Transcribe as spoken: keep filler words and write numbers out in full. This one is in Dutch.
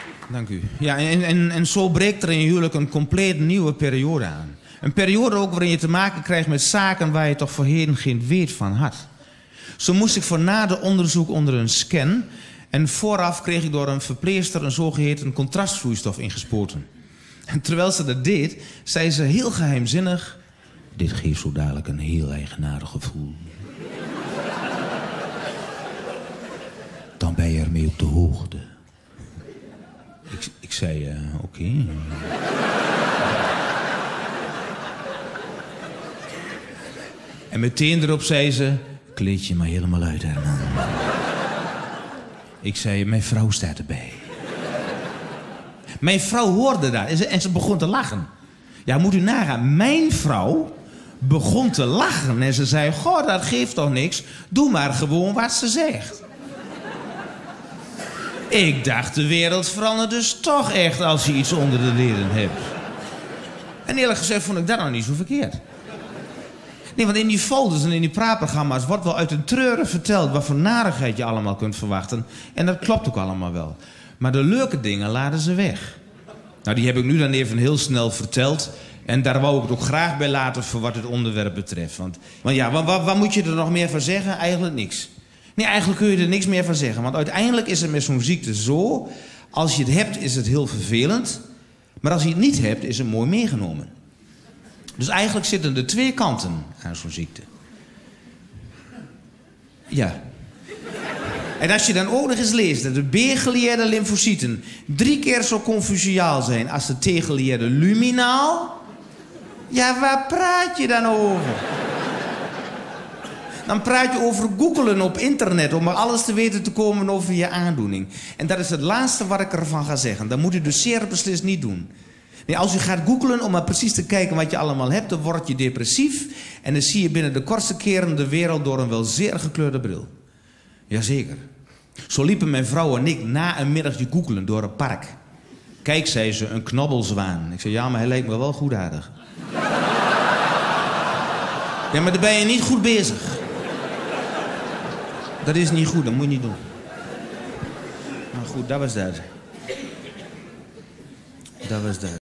Dank u. Ja, en, en, en zo breekt er in je huwelijk een compleet nieuwe periode aan. Een periode ook waarin je te maken krijgt met zaken waar je toch voorheen geen weet van had. Zo moest ik voor nader onderzoek onder een scan. En vooraf kreeg ik door een verpleegster een zogeheten contrastvloeistof ingespoten. En terwijl ze dat deed, zei ze heel geheimzinnig: dit geeft zo dadelijk een heel eigenaardig gevoel. Dan ben je ermee op de hoogte. Ik, ik zei, uh, oké. Okay. En meteen erop zei ze: kleed je maar helemaal uit, Herman. Ik zei, mijn vrouw staat erbij. Mijn vrouw hoorde dat en ze, en ze begon te lachen. Ja, moet u nagaan. Mijn vrouw begon te lachen en ze zei: goh, dat geeft toch niks. Doe maar gewoon wat ze zegt. Ik dacht, de wereld verandert dus toch echt als je iets onder de leden hebt. En eerlijk gezegd vond ik dat nog niet zo verkeerd. Nee, want in die folders en in die praatprogramma's wordt wel uit een treuren verteld wat voor narigheid je allemaal kunt verwachten. En dat klopt ook allemaal wel. Maar de leuke dingen laten ze weg. Nou, die heb ik nu dan even heel snel verteld. En daar wou ik het ook graag bij laten voor wat het onderwerp betreft. Want, want ja, wat, wat, wat moet je er nog meer van zeggen? Eigenlijk niks. Nee, eigenlijk kun je er niks meer van zeggen. Want uiteindelijk is het met zo'n ziekte zo: als je het hebt, is het heel vervelend. Maar als je het niet hebt, is het mooi meegenomen. Dus eigenlijk zitten er twee kanten aan zo'n ziekte. Ja. En als je dan ook nog eens leest dat de B-geleerde lymfocyten drie keer zo confusiaal zijn als de T-geleerde luminaal. Ja, waar praat je dan over? Dan praat je over googelen op internet om er alles te weten te komen over je aandoening. En dat is het laatste wat ik ervan ga zeggen. Dat moet u dus zeer beslist niet doen. Nee, als u gaat googlen om maar precies te kijken wat je allemaal hebt, dan word je depressief. En dan zie je binnen de kortste keren de wereld door een wel zeer gekleurde bril. Jazeker. Zo liepen mijn vrouw en ik na een middagje googelen door het park. Kijk, zei ze, een knobbelzwaan. Ik zei, ja, maar hij lijkt me wel goedaardig. Ja, maar dan ben je niet goed bezig. Dat is niet goed, dat moet je niet doen. Maar goed, dat was dat. Dat was dat.